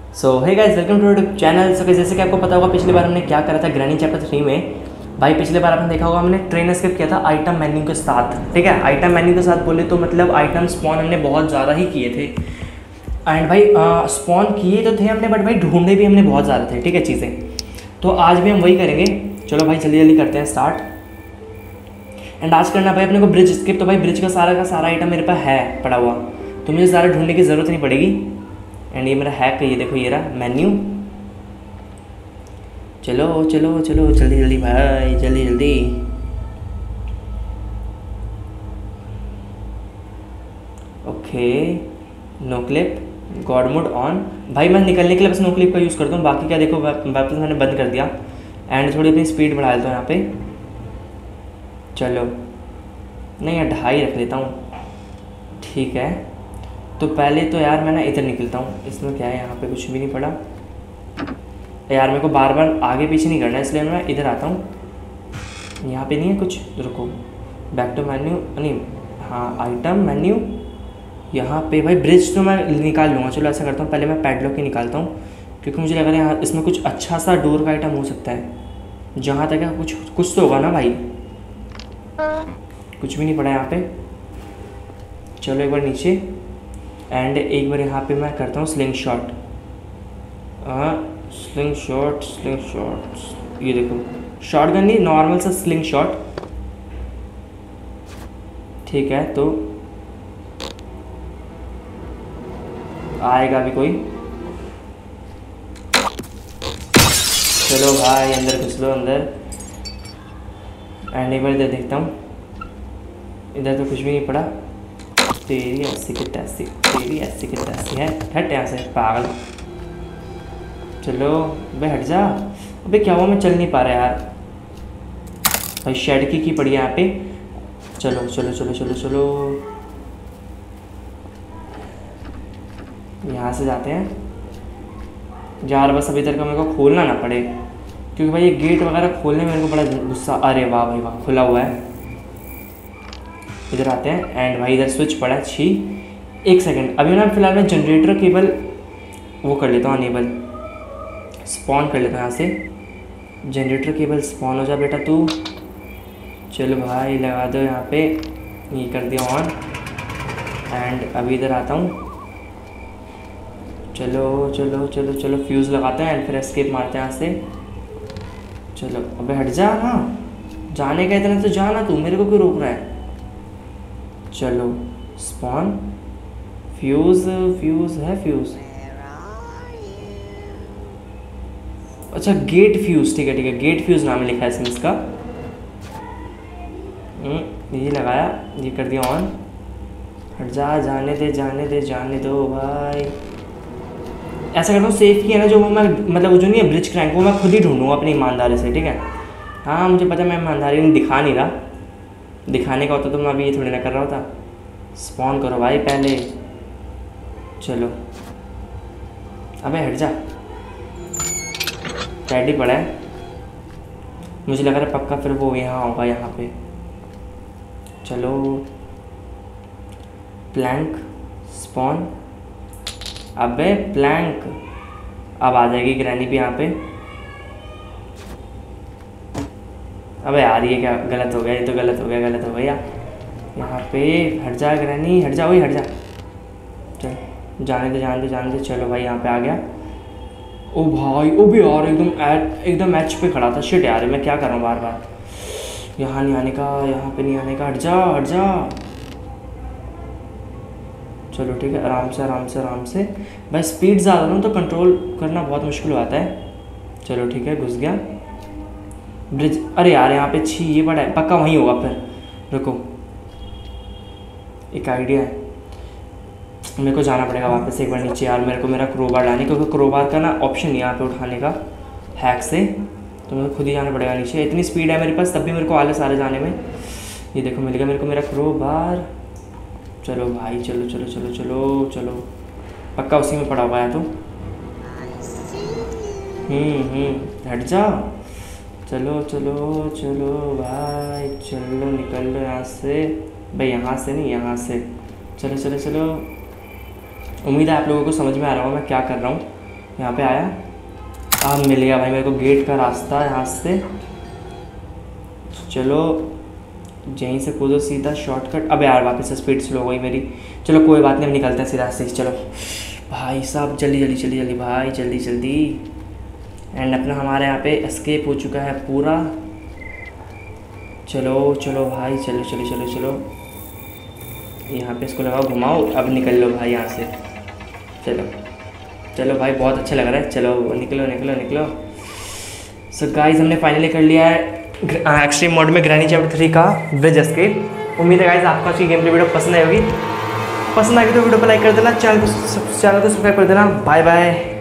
So hey guys, welcome to YouTube channel. So जैसे कि आपको पता होगा, पिछली बार हमने क्या करा था ग्रैनी चैप्टर 3 में। भाई पिछले बार आपने देखा होगा, हमने ट्रेन स्किप किया था आइटम मेन्यू के साथ। ठीक है, आइटम मेन्यू के साथ बोले तो मतलब आइटम स्पॉन हमने बहुत ज़्यादा ही किए थे। एंड भाई स्पॉन किए तो थे हमने, बट भाई ढूंढे भी हमने बहुत ज़्यादा थे। ठीक है चीज़ें, तो आज भी हम वही करेंगे। चलो भाई जल्दी जल्दी करते हैं स्टार्ट। एंड आज करना भाई अपने को ब्रिज स्किप। तो भाई ब्रिज का सारा आइटम मेरे पास है पड़ा हुआ, तो मुझे ज़्यादा ढूंढने की ज़रूरत नहीं पड़ेगी। एंड ये मेरा हैक है, ये देखो, ये रहा मेन्यू। चलो चलो चलो जल्दी जल्दी भाई, जल्दी जल्दी। Okay, no clip, god mode on. भाई मैं निकलने के लिए बस नो क्लिप का यूज़ करता हूँ, बाकी क्या देखो वापस मैंने बंद कर दिया। एंड थोड़ी अपनी स्पीड बढ़ा देता हूँ यहाँ पे। चलो नहीं यार, 2.5 रख लेता हूँ। ठीक है, तो पहले तो यार मैं ना इधर निकलता हूँ। इसमें क्या है, यहाँ पे कुछ भी नहीं पड़ा यार। मेरे को बार बार आगे पीछे नहीं करना है, इसलिए मैं इधर आता हूँ। यहाँ पे नहीं है कुछ, रुको, बैक टू मेन्यू, नहीं हाँ आइटम मेन्यू। यहाँ पे भाई ब्रिज तो मैं निकाल लूँगा। चलो ऐसा करता हूँ, पहले मैं पैडलॉक ही निकालता हूँ, क्योंकि मुझे लग रहा है यहाँ इसमें कुछ अच्छा सा डोर का आइटम हो सकता है। जहाँ तक है कुछ तो होगा ना भाई। कुछ भी नहीं पड़ा यहाँ पे। चलो एक बार नीचे, एंड एक बार यहाँ पे मैं करता हूँ स्लिंग शॉट। स्लिंग शॉट, ये देखो, शॉट गन नहीं, नॉर्मल सा स्लिंग शॉट। ठीक है, तो आएगा भी कोई। चलो भाई अंदर घुस लो अंदर। एंड एक बार इधर देखता हूँ, इधर तो कुछ भी नहीं पड़ा। तेरी ऐसी की तैसी, तेरी ऐसी की तैसी है, हट यहाँ से पागल। चलो बे हट जा। अबे क्या हुआ, मैं चल नहीं पा रहा यार। भाई शेड की पड़ी है यहाँ पे। चलो चलो चलो चलो चलो, यहाँ से जाते हैं यार। बस अभी इधर का मेरे को खोलना ना पड़े, क्योंकि भाई ये गेट वगैरह खोलने में मेरे को बड़ा गुस्सा। अरे वाह भाई वाह, खुला हुआ है। इधर आते हैं, एंड भाई इधर स्विच पड़ा है। छी, एक सेकंड, अभी ना फिलहाल मैं जनरेटर केबल वो कर लेता हूँ, अनेबल स्पॉन कर लेता हूँ यहाँ से। जनरेटर केबल स्पॉन हो जा बेटा तू। चलो भाई लगा दो यहाँ पे, ये कर दिया ऑन। एंड अभी इधर आता हूँ। चलो चलो चलो चलो, फ्यूज़ लगाते हैं एंड फिर एस्केप मारते हैं यहाँ से। चलो अबे हट जा ना, जाने का इतना तो जाना, तू मेरे को क्यों रोक रहा है। चलो स्पॉन, फ्यूज़ है, फ्यूज़, अच्छा गेट फ्यूज़। ठीक है, गेट फ्यूज़ नाम लिखा है इसमें इसका। ये लगाया, ये कर दिया ऑन। हट जा, जाने दो भाई। ऐसा करता हूँ, सेफ की है ना जो, वो मैं मतलब वो जो नहीं है ब्रिज क्रैंक, वो मैं खुद ही ढूंढूंगा अपनी ईमानदारी से। ठीक है, हाँ मुझे पता है मैं ईमानदारी नहीं दिखा नहीं रहा। दिखाने का होता तो मैं अभी ये थोड़ी ना कर रहा होता। स्पॉन करो भाई पहले। चलो अबे हट जा, रेडी पड़ा है। मुझे लग रहा है पक्का फिर वो यहाँ होगा, यहाँ पे। चलो प्लैंक स्पॉन, अबे प्लैंक। अब आ जाएगी ग्रैनी भी यहाँ पे। अबे यार ये क्या गलत हो गया, ये तो गलत हो गया। यहाँ पे हट जा ग्रैनी, हट जा, वही हट जा। चल जाने दे। चलो भाई यहाँ पे आ गया। ओ भाई, ओ भी यार एकदम एच पे खड़ा था। शिट यार, मैं क्या कर रहा हूँ बार बार। यहाँ नहीं आने का, यहाँ पे नहीं आने का। हट जा। चलो ठीक है, आराम से। भाई स्पीड ज़्यादा ना तो कंट्रोल करना बहुत मुश्किल हो जाता है। चलो ठीक है, घुस गया ब्रिज। अरे यार यहाँ पे छी, ये बड़ा है, पक्का वहीं होगा फिर। रुको, एक आइडिया है, मेरे को जाना पड़ेगा वापस एक बार नीचे यार। मेरे को मेरा क्रोबार लाने, क्योंकि क्रोबार का ना ऑप्शन नहीं है यहाँ पे उठाने का हैक से, तो मुझे खुद ही जाना पड़ेगा नीचे। इतनी स्पीड है मेरे पास, तब भी मेरे को आलस आ रहा जाने में। ये देखो मिल गया मेरे को मेरा क्रोबार। चलो भाई चलो, पक्का उसी में पड़ा हुआ है तो। हट जा। चलो भाई, चलो निकल लो यहाँ से। भाई यहाँ से नहीं, यहाँ से। चलो उम्मीद है आप लोगों को समझ में आ रहा होगा मैं क्या कर रहा हूँ। यहाँ पे आया, अब मिल गया भाई मेरे को गेट का रास्ता यहाँ से। चलो यहीं से कूदो सीधा शॉर्टकट। अब यार वापस स्पीड स्लो हो गई मेरी। चलो कोई बात नहीं, अब निकलते हैं सीधा से। चलो भाई साहब जल्दी जल्दी जल्दी जल्दी भाई, जल्दी जल्दी। एंड अपना हमारे यहाँ पे एस्केप हो चुका है पूरा। चलो चलो भाई, चलो चलो चलो चलो, यहाँ पे इसको लगाओ, घुमाओ, अब निकल लो भाई यहाँ से। चलो चलो भाई, बहुत अच्छा लग रहा है। चलो निकलो निकलो निकलो। सो गाइस हमने फाइनली कर लिया है एक्सट्रीम मोड में ग्रैनी चैप्टर 3 का ब्रिज एस्केप। उम्मीद है गाइस आपको अच्छी गेम प्ले वीडियो पसंद आई होगी। पसंद आई तो वीडियो को लाइक कर देना, चैनल को सब्सक्राइब कर देना। Bye bye.